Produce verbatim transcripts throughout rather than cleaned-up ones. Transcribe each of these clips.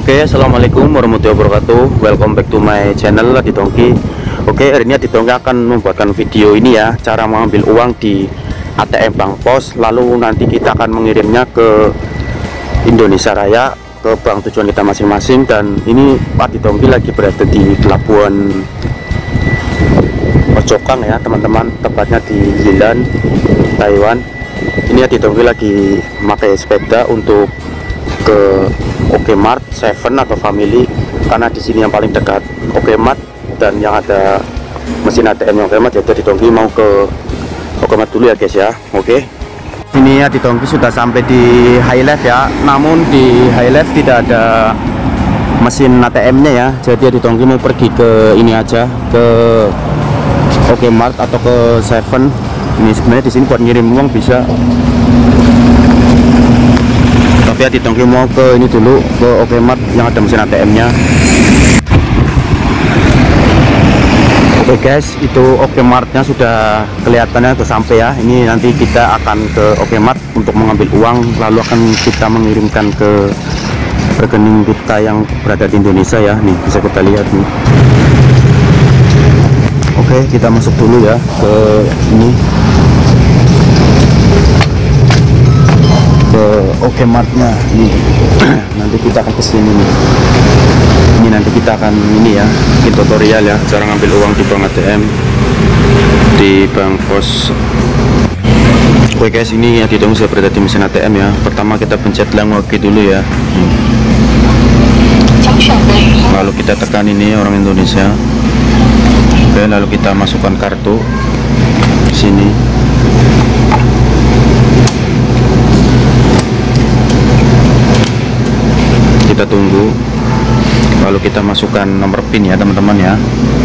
Oke, assalamualaikum warahmatullahi wabarakatuh. Welcome back to my channel Adi Tongki. Oke, hari ini Adi Tongki akan membuatkan video ini ya, cara mengambil uang di A T M Bank Pos, lalu nanti kita akan mengirimnya ke Indonesia Raya, ke bank tujuan kita masing-masing. Dan ini Adi Tongki lagi berada di pelabuhan Pojokang ya teman-teman, tepatnya di Yilan, Taiwan. Ini Adi Tongki lagi memakai sepeda untuk ke Okemart, Seven atau Family, karena di sini yang paling dekat Okemart dan yang ada mesin A T M yang Okemart. Jadi Adi Tongki mau ke Okemart dulu ya guys ya. Oke, ini Adi Tongki sudah sampai di High Life ya, namun di High Life tidak ada mesin A T M-nya ya. Jadi Adi Tongki mau pergi ke ini aja, ke Okemart atau ke Seven. Ini sebenarnya di sini buat ngirim uang bisa, tapi Adi Tongki mau ke ini dulu, ke Okemart yang ada mesin A T M-nya. Oke guys, itu Okemart-nya sudah kelihatannya sudah sampai ya. Ini nanti kita akan ke Okemart untuk mengambil uang, lalu akan kita mengirimkan ke rekening kita yang berada di Indonesia ya. Nih bisa kita lihat nih. Oke, kita masuk dulu ya ke ini, ke Okemart-nya nih. Nanti kita akan kesini nih. Ini nanti kita akan ini ya, bikin tutorial ya, cara ngambil uang di bank A T M di Bank Pos. Oke guys, ini Adi Tongki sudah berada di mesin A T M ya. Pertama kita pencet Langwage dulu ya. Lalu kita tekan ini orang Indonesia. Oke, lalu kita masukkan kartu di sini. Kita tunggu, lalu kita masukkan nomor PIN ya teman-teman ya.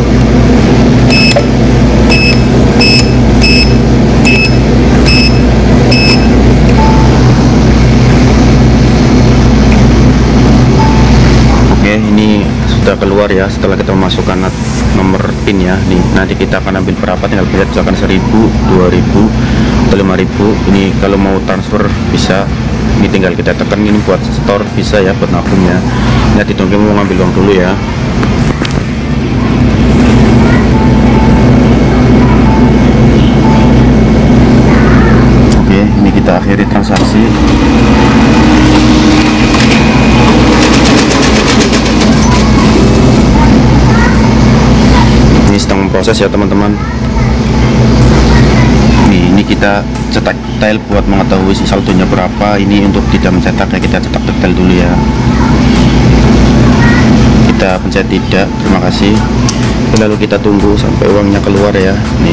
Oke, ini sudah keluar ya setelah kita memasukkan nomor PIN ya. Nih nanti kita akan ambil berapa, tinggal kita misalkan seribu, dua ribu, atau lima ribu. Ini kalau mau transfer bisa, ini tinggal kita tekan, ini buat store bisa ya, buat nabung ya. Ini Adi Tongki mau ngambil uang dulu ya. Oke, ini kita akhiri transaksi. Ini sedang memproses ya teman-teman. Ini kita cetak detail buat mengetahui saldonya berapa. Ini untuk tidak mencetaknya kita cetak detail dulu ya. Kita pencet tidak, terima kasih. Lalu kita tunggu sampai uangnya keluar ya. Nih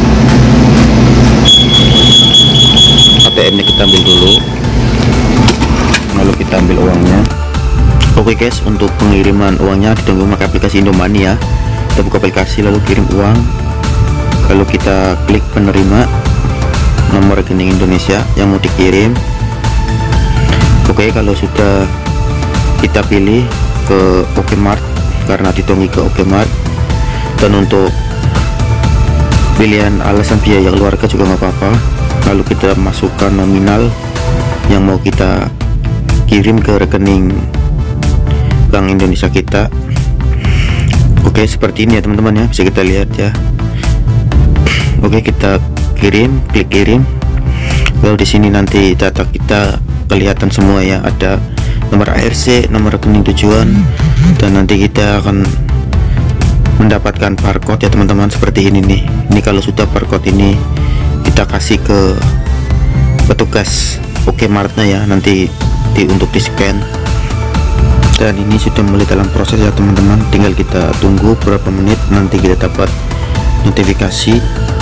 A T M-nya kita ambil dulu, lalu kita ambil uangnya. Oke guys, untuk pengiriman uangnya ditunggu pakai aplikasi Indomani ya. Kita buka aplikasi lalu kirim uang, lalu kita klik penerima nomor rekening Indonesia yang mau dikirim. Oke, kalau sudah kita pilih ke Okemart, karena Adi Tongki ke Okemart. Dan untuk pilihan alasan biaya keluarga juga nggak apa-apa. Lalu kita masukkan nominal yang mau kita kirim ke rekening Bank Indonesia kita. Oke, seperti ini ya teman-teman ya, bisa kita lihat ya. Oke, kita kirim, klik kirim. Lalu di sini nanti data kita kelihatan semua ya, ada nomor A R C, nomor rekening tujuan, dan nanti kita akan mendapatkan barcode ya teman-teman, seperti ini nih. Ini kalau sudah barcode ini kita kasih ke petugas Okemart-nya ya, nanti di, untuk di scan. Dan ini sudah mulai dalam proses ya teman-teman, tinggal kita tunggu beberapa menit, nanti kita dapat notifikasi.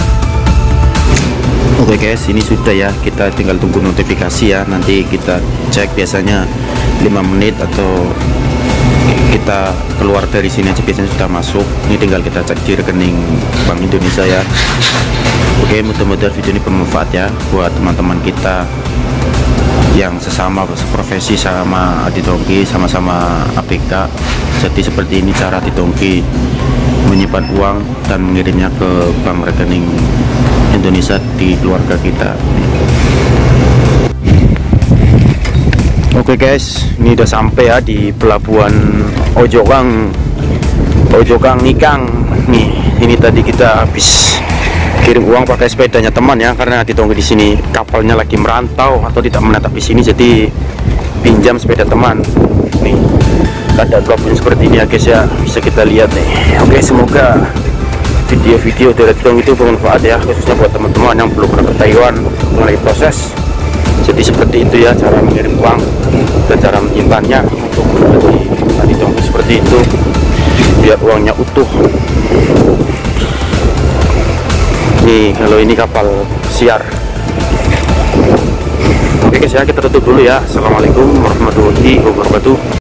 Oke guys, ini sudah ya, kita tinggal tunggu notifikasi ya. Nanti kita cek, biasanya lima menit atau kita keluar dari sini aja biasanya sudah masuk. Ini tinggal kita cek di rekening Bank Indonesia ya. Oke, mudah-mudahan video ini bermanfaat ya buat teman-teman kita yang sesama profesi sama Adi Tongki, sama-sama A P K. Jadi seperti ini cara Adi Tongki menyimpan uang dan mengirimnya ke bank rekening Indonesia di keluarga kita. Oke guys, ini udah sampai ya di pelabuhan Ojokang Ojokang Nikang. Nih, ini tadi kita habis kirim uang pakai sepedanya teman ya, karena ditunggu di sini kapalnya lagi merantau atau tidak menetap di sini, jadi pinjam sepeda teman. Nih, keadaan pelabuhan seperti ini ya guys ya, bisa kita lihat nih. Oke, semoga video-video dari Tong itu bermanfaat ya, khususnya buat teman-teman yang belum pernah ke Taiwan mulai proses. Jadi seperti itu ya cara mengirim uang dan cara menyimpannya untuk menjadi tadi Tong seperti itu biar uangnya utuh. Nih, kalau ini kapal siar. Oke guys ya, kita tutup dulu ya. Assalamualaikum warahmatullahi wabarakatuh.